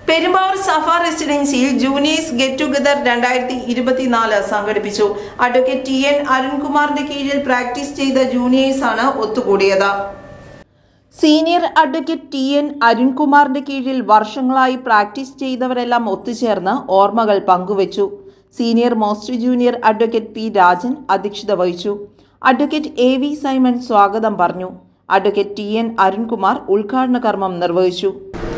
പെരുമ്പാവൂർ സഫ റെസിഡൻസിയിൽ juniors get together 2024 സംഘടിപ്പിച്ചു. Advocate T. അരുൺകുമാറിന്റെ കീഴിൽ പ്രാക്ടീസ് ചെയ്ത ജൂനിയേഴ്സാണ് ഒത്തുകൂടിയത്. Senior advocate T. അരുൺകുമാറിന്റെ കീഴിൽ വർഷങ്ങളായി പ്രാക്ടീസ് ചെയ്തവരെല്ലാം ഒത്തുചേർന്ന് ഓർമ്മകൾ പങ്കുവച്ചു. Senior most junior advocate P. Rajan അധ്യക്ഷത വഹിച്ചു. അഡ്വക്കേറ്റ് എ.വി. സൈമൺ സ്വാഗതം പറഞ്ഞു. Advocate TN. അരുൺകുമാർ ഉദ്ഘാടന കർമ്മം നിർവഹിച്ചു.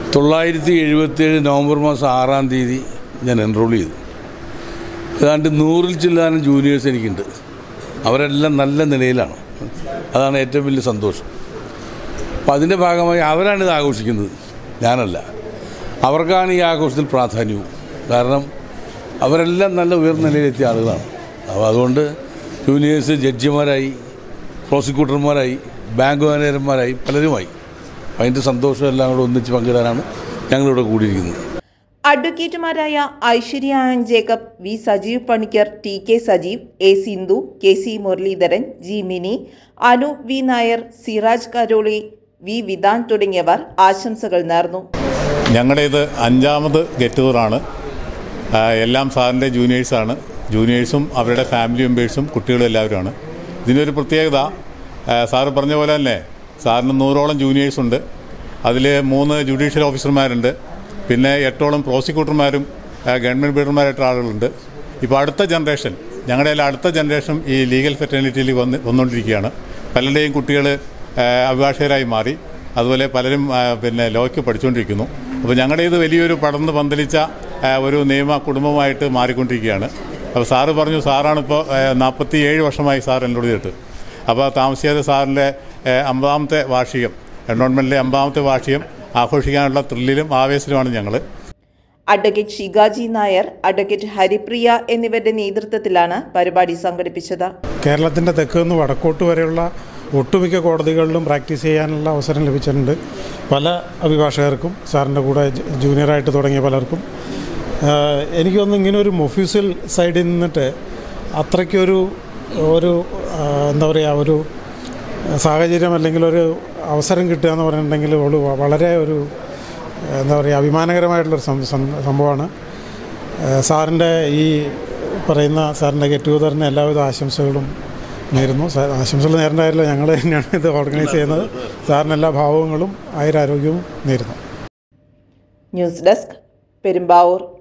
977 നവംബർ മാസം 6-ാം തീയതി ഞാൻ എൻറോൾ ചെയ്തു. ഏതാണ്ട് 100-ൽ ചില്ലാനും ജൂനിയേഴ്സ് എനിക്കുണ്ട്. അവരെല്ലാം നല്ല നിലയിലാണ്. അതാണ് ഏറ്റവും വലിയ സന്തോഷം. അപ്പം അതിൻ്റെ ഭാഗമായി അവരാണിത് ആഘോഷിക്കുന്നത്, ഞാനല്ല. അവർക്കാണ് ഈ ആഘോഷത്തിൽ പ്രാധാന്യവും. കാരണം അവരെല്ലാം നല്ല ഉയർന്ന നിലയിലെത്തിയ ആളുകളാണ്. അപ്പോൾ അതുകൊണ്ട് ജൂനിയേഴ്സ് ജഡ്ജിമാരായി, പ്രോസിക്യൂട്ടർമാരായി, ബാങ്ക് മാനേജർമാരായി പലരുമായി. അതിൻ്റെ സന്തോഷം എല്ലാം കൂടെ ഒന്നിച്ച് പങ്കിടാനാണ് ഞങ്ങളിവിടെ കൂടിയിരിക്കുന്നത്. അഡ്വക്കേറ്റുമാരായ Aishwarya Ann Jacob, V. Sajeev Panicker, T. K. Sajeev, A. Sindhu, K. C. Muraleedharan, G. Mini, Anu V. Nair, Siraj Karoli, V. Vidhan തുടങ്ങിയവർ ആശംസകൾ നേർന്നു. ഞങ്ങളുടേത് 5ാമത് ഗെറ്റ് ടുഗദറാണ്. എല്ലാം സാറിൻ്റെ ജൂനിയേഴ്സാണ്. ജൂനിയേഴ്സും അവരുടെ ഫാമിലി മെമ്പേഴ്സും കുട്ടികളും എല്ലാവരുമാണ്. ഇതിനൊരു പ്രത്യേകത, സാറ് പറഞ്ഞ പോലെ തന്നെ സാറിന് 100ഓളം ജൂനിയേഴ്സുണ്ട്. അതിൽ 3 ജുഡീഷ്യൽ ഓഫീസർമാരുണ്ട്. പിന്നെ 8ഓളം പ്രോസിക്യൂട്ടർമാരും ഗവൺമെൻറ് ബിൽഡർമാരായിട്ടുള്ള ആളുകളുണ്ട്. ഇപ്പോൾ അടുത്ത ജനറേഷൻ, ഞങ്ങളുടെ അടുത്ത ജനറേഷൻ ഈ ലീഗൽ ഫെറ്റേണിറ്റിയിൽ വന്നുകൊണ്ടിരിക്കുകയാണ്. പലരുടെയും കുട്ടികൾ അഭിഭാഷകരായി മാറി. അതുപോലെ പലരും ലോയ്ക്ക് പഠിച്ചുകൊണ്ടിരിക്കുന്നു. അപ്പോൾ ഞങ്ങളുടേത് വലിയൊരു പടർന്ന് പന്തലിച്ച ഒരു നിയമ കുടുംബമായിട്ട് മാറിക്കൊണ്ടിരിക്കുകയാണ്. അപ്പോൾ സാറ് പറഞ്ഞു, സാറാണിപ്പോൾ 47 വർഷമായി സാർ എന്നോട് ചെയ്തിട്ട്. അപ്പോൾ താമസിയാതെ സാറിൻ്റെ 50ാമത്തെ വാർഷികം, എൻറോൾമെൻറ്റിലെ 50ാമത്തെ വാർഷികം ആഘോഷിക്കാനുള്ള ത്രില്ലിലും ആവേശത്തിലുമാണ് ഞങ്ങൾ. അഡ്വക്കേറ്റ് ഷിഗാജി നായർ, അഡ്വക്കേറ്റ് ഹരിപ്രിയ എന്നിവരുടെ നേതൃത്വത്തിലാണ് പരിപാടി സംഘടിപ്പിച്ചത്. കേരളത്തിൻ്റെ തെക്ക് നിന്ന് വടക്കോട്ട് വരെയുള്ള ഒട്ടുമിക്ക കോടതികളിലും പ്രാക്ടീസ് ചെയ്യാനുള്ള അവസരം ലഭിച്ചിട്ടുണ്ട്. പല അഭിഭാഷകർക്കും, സാറിൻ്റെ കൂടെ ജൂനിയറായിട്ട് തുടങ്ങിയ പലർക്കും. എനിക്കൊന്നും ഇങ്ങനെ ഒരു മൊഫ്യൂസൽ സൈഡിൽ നിന്നിട്ട് അത്രയ്ക്കൊരു എന്താ പറയുക, ഒരു സാഹചര്യം അല്ലെങ്കിൽ ഒരു അവസരം കിട്ടുക എന്ന് പറഞ്ഞിട്ടുണ്ടെങ്കിൽ വളരെ എന്താ പറയുക, അഭിമാനകരമായിട്ടുള്ളൊരു സംഭവമാണ്. സാറിൻ്റെ ഈ പറയുന്ന സാറിൻ്റെ ഗെറ്റ് ടുഗദറിന് എല്ലാവിധ ആശംസകളും നേരുന്നു. ആശംസകൾ നേരേണ്ടതായില്ല, ഞങ്ങൾ തന്നെയാണ് ഇത് ഓർഗനൈസ് ചെയ്യുന്നത്. സാറിന് എല്ലാ ഭാവങ്ങളും ആയുരാരോഗ്യവും നേരുന്നു. News desk, Perumbavoor.